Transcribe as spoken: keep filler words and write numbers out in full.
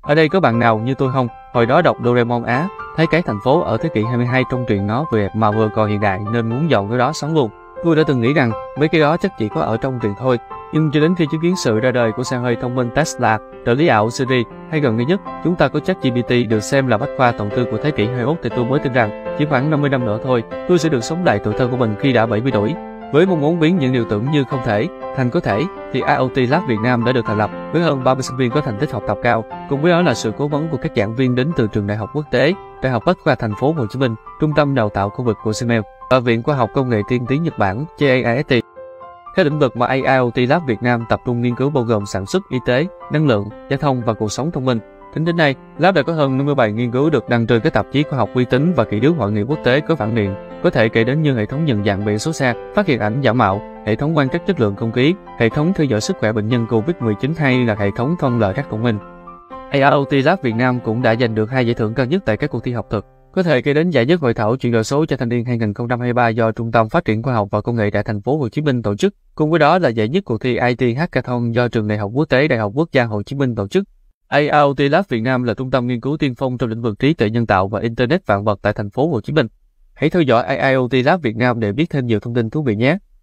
Ở đây có bạn nào như tôi không? Hồi đó đọc Doraemon Á, thấy cái thành phố ở thế kỷ hai mươi hai trong truyện nó vừa đẹp mà vừa còn hiện đại nên muốn dọn cái đó sống luôn. Tôi đã từng nghĩ rằng mấy cái đó chắc chỉ có ở trong truyện thôi, nhưng cho đến khi chứng kiến sự ra đời của xe hơi thông minh Tesla, trợ lý ảo Siri, hay gần đây nhất, chúng ta có ChatGPT được xem là bách khoa toàn thư của thế kỷ hai mươi mốt, thì tôi mới tin rằng chỉ khoảng năm mươi năm nữa thôi, tôi sẽ được sống lại tuổi thơ của mình khi đã bảy mươi tuổi. Với mong muốn biến những điều tưởng như không thể thành có thể, thì i o tê Lab Việt Nam đã được thành lập với hơn ba mươi sinh viên có thành tích học tập cao, cùng với đó là sự cố vấn của các giảng viên đến từ trường đại học quốc tế, Đại học Bách khoa Thành phố Hồ Chí Minh, Trung tâm đào tạo khu vực của Siemens và Viện Khoa học Công nghệ tiên tiến Nhật Bản gi a ét tê. Các lĩnh vực mà i o tê Lab Việt Nam tập trung nghiên cứu bao gồm sản xuất, y tế, năng lượng, giao thông và cuộc sống thông minh. Tính đến nay, Lab đã có hơn năm mươi bài nghiên cứu được đăng trên các tạp chí khoa học uy tín và kỷ lứa hội nghị quốc tế có phản biện, có thể kể đến như hệ thống nhận dạng biển số xe, phát hiện ảnh giả mạo, hệ thống quan trắc chất lượng không khí, hệ thống theo dõi sức khỏe bệnh nhân Covid mười chín hay là hệ thống phân loại rác thông minh. i o tê Lab Việt Nam cũng đã giành được hai giải thưởng cao nhất tại các cuộc thi học thuật. Có thể kể đến giải nhất hội thảo chuyển đổi số cho thanh niên hai nghìn không trăm hai mươi ba do Trung tâm Phát triển Khoa học và Công nghệ tại Thành phố Hồ Chí Minh tổ chức, cùng với đó là giải nhất cuộc thi i tê Hackathon do Trường Đại học Quốc tế Đại học Quốc gia Hồ Chí Minh tổ chức. i o tê Lab Việt Nam là trung tâm nghiên cứu tiên phong trong lĩnh vực trí tuệ nhân tạo và Internet vạn vật tại Thành phố Hồ Chí Minh. Hãy theo dõi i o tê Lab Việt Nam để biết thêm nhiều thông tin thú vị nhé.